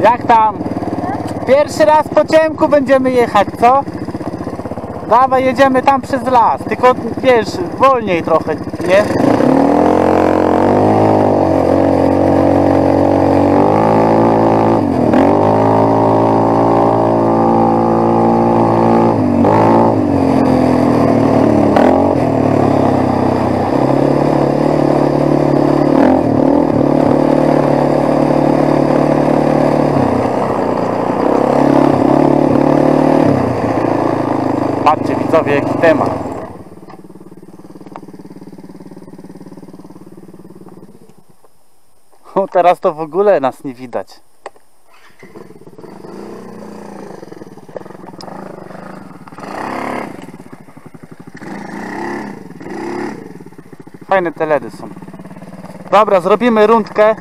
Jak tam? Pierwszy raz po ciemku będziemy jechać, co? Dawaj, jedziemy tam przez las, tylko wiesz, wolniej trochę, nie? Patrzcie widzowie, jaki temat. O, teraz to w ogóle nas nie widać. Fajne te LEDy są. Dobra, zrobimy rundkę.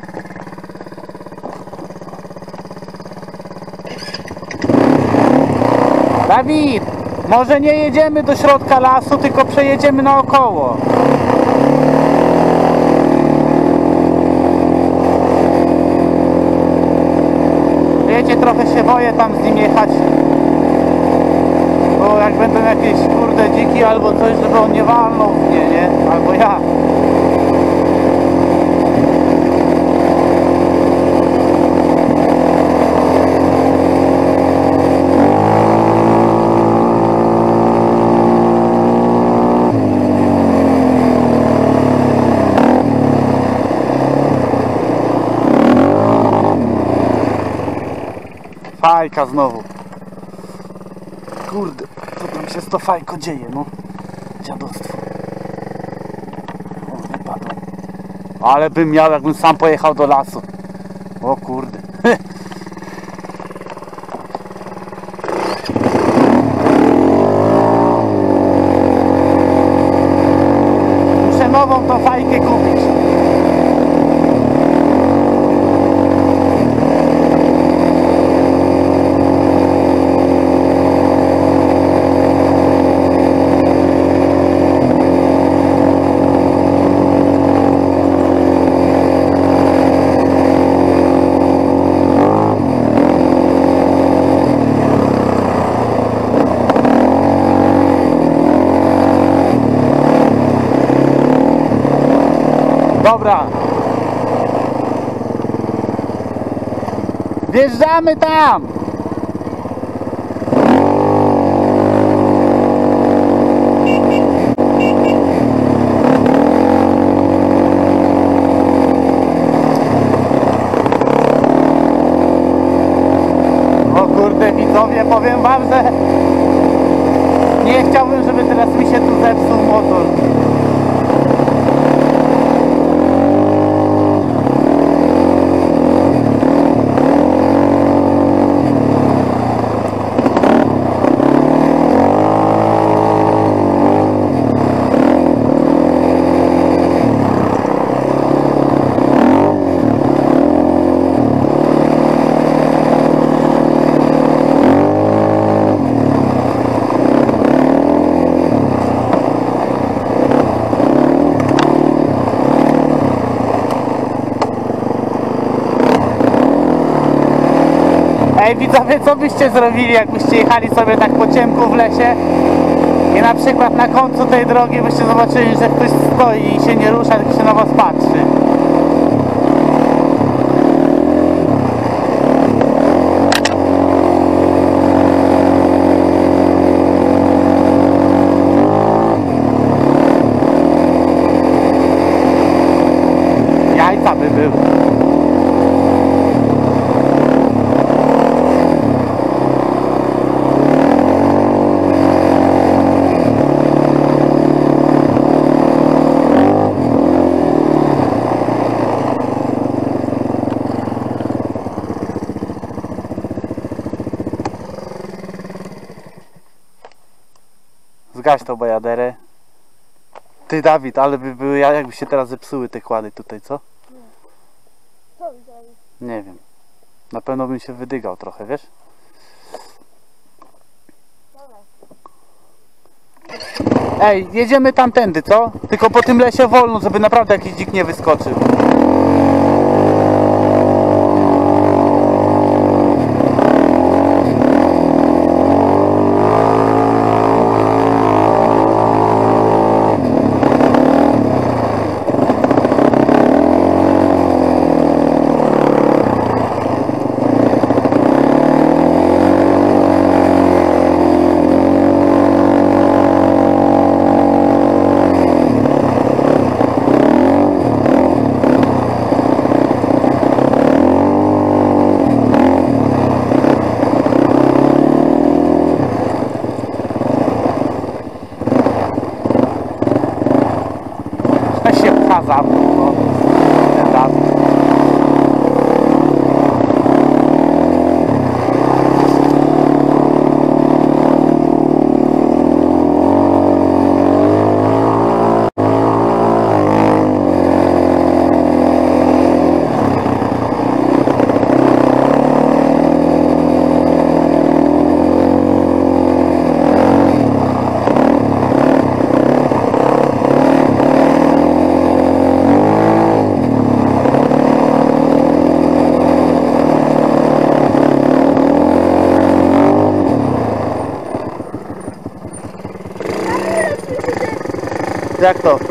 Dawid! Może nie jedziemy do środka lasu, tylko przejedziemy naokoło. Wiecie, trochę się boję tam z nim jechać. Bo jak będą jakieś kurde dziki albo coś, żeby on nie walnął w mnie, nie? Albo ja. Fajka znowu. Kurde, co tam się z to fajko dzieje, no. Dziadostwo. O, wypadło. Ale bym miał, jakbym sam pojechał do lasu. O kurde. Muszę nową tą fajkę kupić. Dobra. Wjeżdżamy tam. O kurde widzowie, powiem wam, że nie chciałbym, żeby teraz mi się tu zepsuł motor. Ej widzowie, co byście zrobili, jakbyście jechali sobie tak po ciemku w lesie i na przykład na końcu tej drogi byście zobaczyli, że ktoś stoi i się nie rusza, tylko się na was patrzy. Jajca by były. Zgaś tą bajaderę. Ty Dawid, ale by były, jakby się teraz zepsuły te kłady tutaj, co? Nie. Co mi zrobić? Nie wiem. Na pewno bym się wydygał trochę, wiesz? Dobra. Ej, jedziemy tamtędy, co? Tylko po tym lesie wolno, żeby naprawdę jakiś dzik nie wyskoczył. za mną, no. Ten Dawid. Jak to?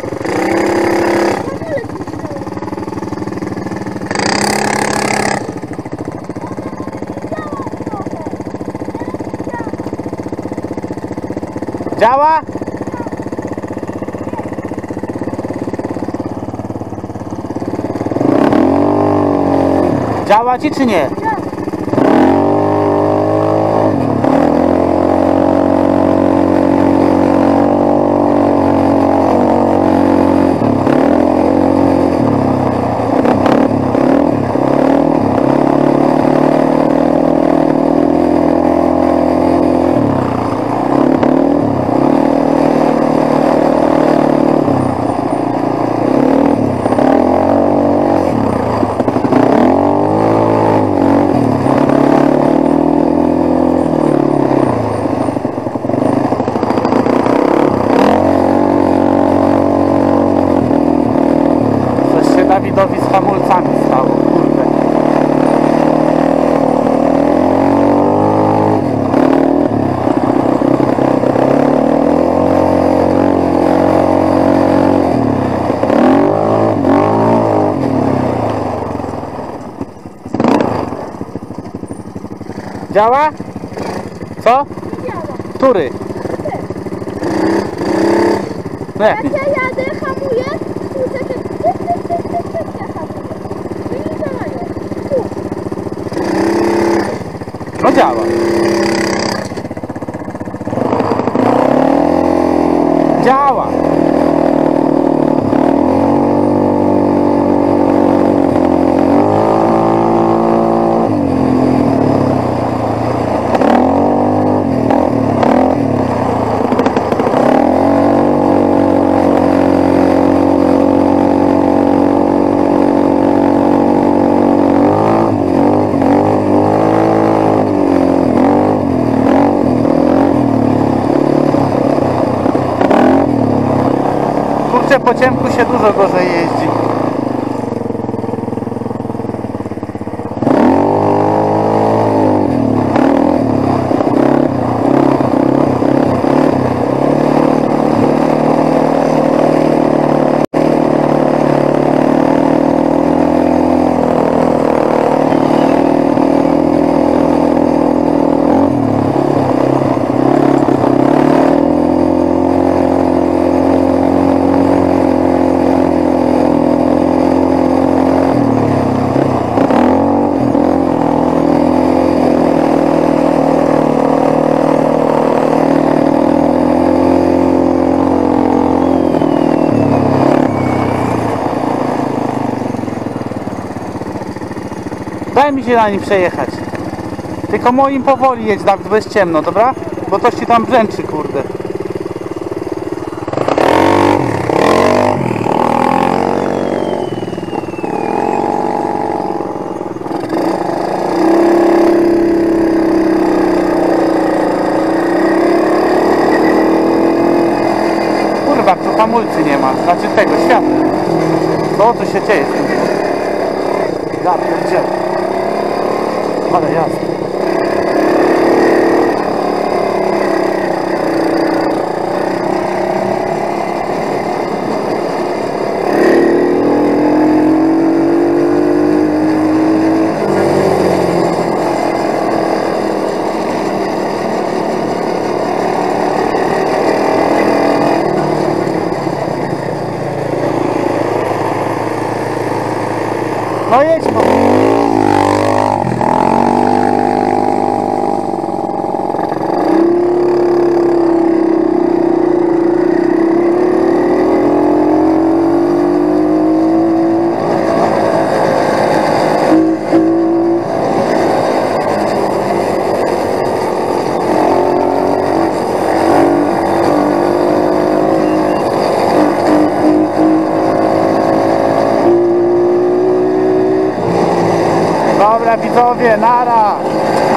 Działa? Działa ci czy nie? Dawidowi z hamulcami stało, kurde. Działa? Co? Który? No jak? Jak ja jadę, hamuję, tu takie ja hamuję. I nie działają. Tu. No działa. Działa. Kurczę, po ciemku się dużo gorzej jeździ. Daj mi się na nim przejechać. Tylko moim powoli jedź, Dawid, bo jest ciemno, dobra? Bo to ci tam brzęczy, kurde. Kurwa, tu hamulcy nie ma, znaczy tego, światła. Co tu się dzieje z tym? Ja pierdzielę. Ale jasne. No jedź, bo... Dobra widzowie, nara!